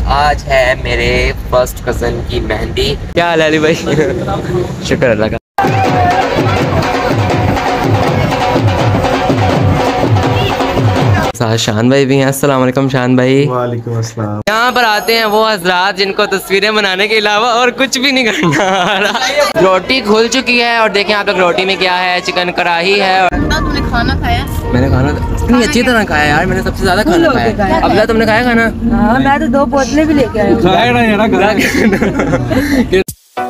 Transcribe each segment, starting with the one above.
आज है मेरे फर्स्ट कज़न की मेहंदी। क्या हाल है अली भाई? शुक्र अल्लाह का। शान भाई भी हैं। अस्सलाम वालेकुम शान भाई। वालेकुम अस्सलाम। यहाँ पर आते हैं वो हजरात जिनको तस्वीरें बनाने के अलावा और कुछ भी नहीं करना। रोटी खुल चुकी है और देखें आप लोग रोटी में क्या है, चिकन कढ़ाई है। तुमने खाना खाया? मैंने खाना इतनी अच्छी तरह खाया यार, मैंने सबसे ज्यादा खाना खाया। अब्ला तुमने खाया खाना? हाँ, मैं तो 2 बोतलें भी लेके आया हूँ।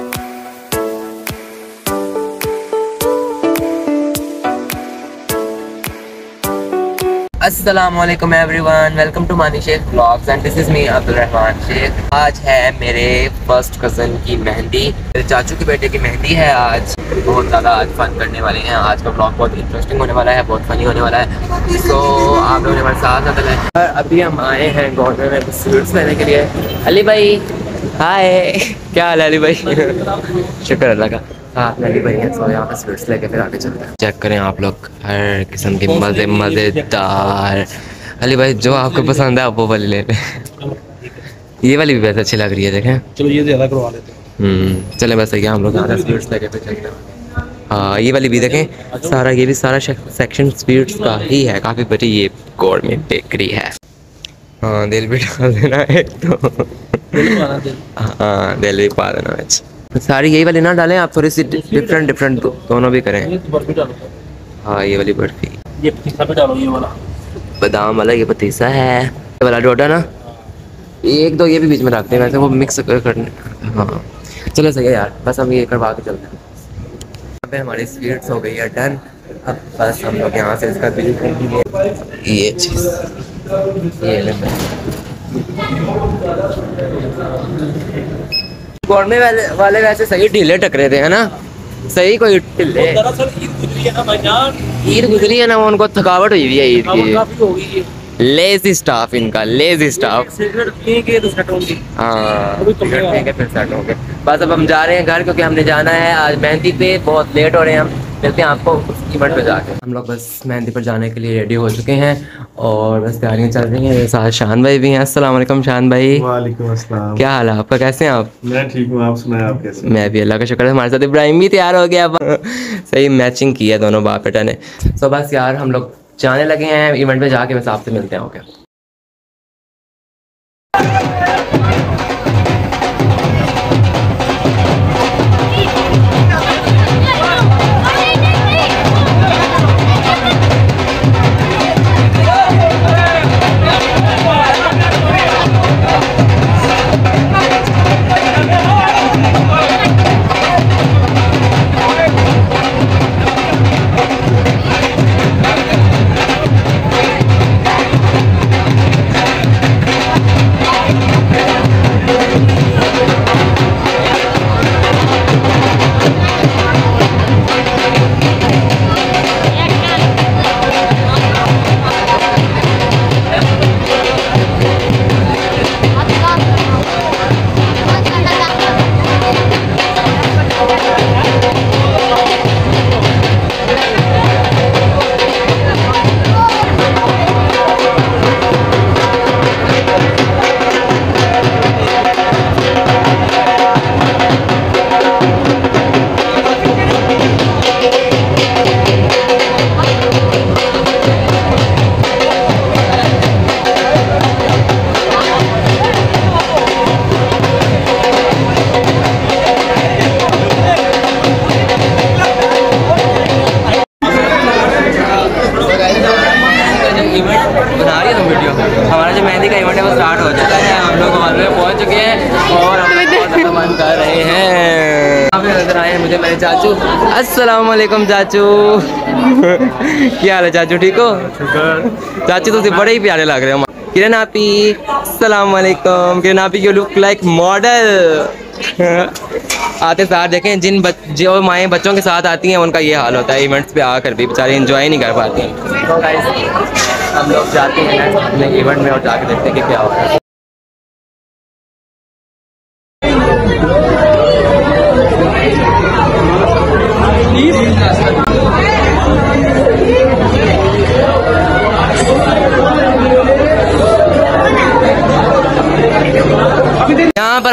अस्सलामुअलैकुम everyone, welcome to Mani Sheikh vlogs and this is me Abdul Rahman Sheikh. आज है मेरे फर्स्ट कज़न की मेहंदी, मेरे चाचू के बेटे की मेहंदी है आज। बहुत ज़्यादा आज फन करने वाले हैं। आज का व्लॉग बहुत इंटरेस्टिंग होने वाला है, बहुत फनी होने वाला है। तो आप लोग हमारे साथ है। अभी हम आए हैं गवर्नमेंट में स्वीट्स लेने के लिए। अली भाई हाय, क्या हाल है अली भाई? शुक्र अल्लाह का। साथ में अली भाई हैं, सो यहाँ पे स्वीट्स लेके फिर आगे चलते हैं। चेक करें आप लोग, हर किस्म की मज़ेदार। अली भाई जो आपको पसंद है आप वो वाली ले लें। ये वाली भी वैसे अच्छी लग रही है, देखें। चलो ये ज़्यादा करवा लेते हैं। चलें बस ये हम लोग यहाँ से स्वीट्स लेके फिर चलते हैं। हाँ ये वाली भी देखें, सारा ये भी सारा सेक्शन स्वीट्स का ही है, काफ़ी बड़ी ये गवर्नमेंट बेकरी है। हाँ दिल भी डाल देना एक तो। हाँ दिल भी पा देना आज। सारी यही वाली ना डालें आप, थोड़ी सी डिफरेंट दोनों भी करें। हाँ ये वाली बर्फी, ये पतीसा भी डालो, ये वाला बादाम वाला, ये पतीसा है, ये वाला डोडा ना, एक दो ये भी बीच में रखते हैं, वैसे वो मिक्स करने। हाँ चलो सही है यार, बस हम ये करवा के चलते हैं। यहाँ पे हमारी स्वीट्स हो गई है डन। अब बस हम लोग यहाँ से इसका बिल करेंगे। ये चीज़ ये गवर्नमेंट वाले वैसे सही ढीले टकरे थे, है ना? सही कोई ढीले। ईद गुजरी है ना, वो उनको थकावट हुई है ईद की। लेजी स्टाफ इनका, लेजी स्टाफ। हाँ फिर सेट होंगे। बस अब हम जा रहे हैं घर, क्योंकि हमने जाना है आज मेहंदी पे। बहुत लेट हो रहे हैं हम, मिलते हैं आपको उस इवेंट पे जाके। हम लोग बस मेहंदी पर जाने के लिए रेडी हो चुके हैं और बस तैयारियां चल रही हैं। मेरे साथ शान भाई भी हैं। अस्सलाम वालेकुम शान भाई। वालेकुम अस्सलाम। क्या हाल है आपका, कैसे हैं आप? मैं ठीक हूँ, आप सुनाएं आप कैसे? मैं भी अल्लाह का शुक्र है। हमारे साथ इब्राहिम भी तैयार हो गया। सही मैचिंग की है दोनों बाप बेटा ने। तो बस यार हम लोग जाने लगे हैं इवेंट पे, जाके बस आपसे मिलते हैं। ओके बना रही है तुम वीडियो? हमारा जो मेहंदी का इवेंट है वो स्टार्ट हो जाता है। हम लोग हॉल में पहुंच चुके हैं और हम बहुत ज़्यादा मन कर रहे हैं। अभी नजर आए हैं मुझे मेरे चाचू। अस्सलाम वालेकुम चाचू। क्या हाल है चाचू, ठीक हो? चाचू तो बड़े ही प्यारे लग रहे हो। किरण आपी, अस्सलाम वालेकुम। किरण आपी यू लुक लाइक मॉडल। आते साथ देखें जो माएँ बच्चों के साथ आती हैं उनका ये हाल होता है, इवेंट्स पे आकर भी बेचारे एंजॉय नहीं कर पाती हैं। तो गाइस हम लोग जाते हैं अपने इवेंट में और जाके देखते हैं कि क्या होता है।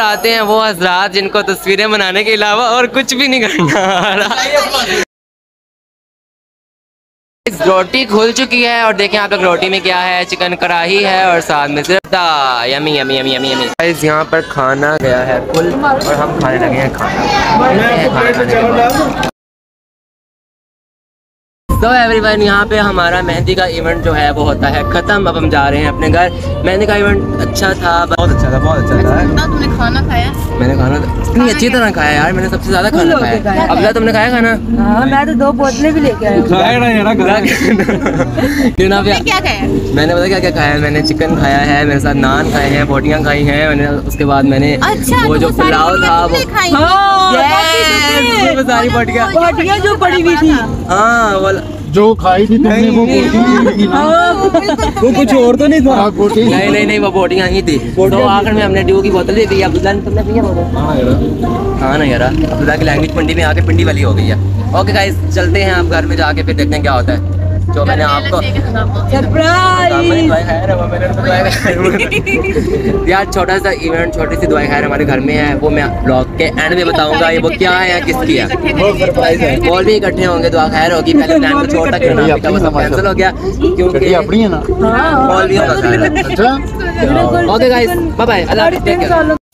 आते हैं वो हजरात जिनको तस्वीरें बनाने के अलावा और कुछ भी नहीं करना आ रहा। रोटी खुल चुकी है और देखें आप लोग रोटी में क्या है, चिकन कढ़ाई है और साथ में सिर्फ yummy yummy yummy yummy yummy. Guys यहाँ पर खाना गया है फुल और हम खाने लगे हैं खाना। तो एवरीवन यहाँ पे हमारा मेहंदी का इवेंट जो है वो होता है खत्म। अब हम जा रहे हैं अपने घर। मेहंदी का इवेंट अच्छा था, बहुत अच्छा था, बहुत अच्छा था। तुमने खाना खाया? मैंने खाना इतनी अच्छी तरह खाया यार, मैंने सबसे ज्यादा खाना खाया। अब तुमने खाया खाना? हाँ, मैं तो 2 बोतलें भी लेके आया हूँ। क्या खाया? मैंने पता क्या क्या खाया है? मैंने चिकन खाया है, मेरे साथ नान खाए हैं, बोटियाँ खाई हैं मैंने। उसके बाद मैंने वो जो पुलाव था वो सारी बोटियाँ जो पड़ी हुई थी, हाँ जो खाई थी तुमने वो कुछ और तो नहीं था। नहीं वो बोटियाँ ही थी। तो आखिर में हमने ड्यू की बोतल ले ली। अब्दुल्ला ने तुमने पिया बोतल? हाँ ना यार, अब्दुल्ला की लैंग्वेज पिंडी में आके पिंडी वाली हो गई है। ओके गाइस चलते हैं आप घर में जाके फिर देखते हैं क्या होता है। जो मैंने आपको यार छोटा सा इवेंट, छोटी सी दुआएं खैर हमारे घर में है, वो मैं ब्लॉग के एंड में बताऊंगा ये वो क्या है या किसकी है। और भी इकट्ठे होंगे, दुआ खैर होगी। पहले प्लान को छोटा क्यों ना कैंसिल हो गया क्योंकि अपनी है ना। Okay guys bye bye, Allah हाफिज़।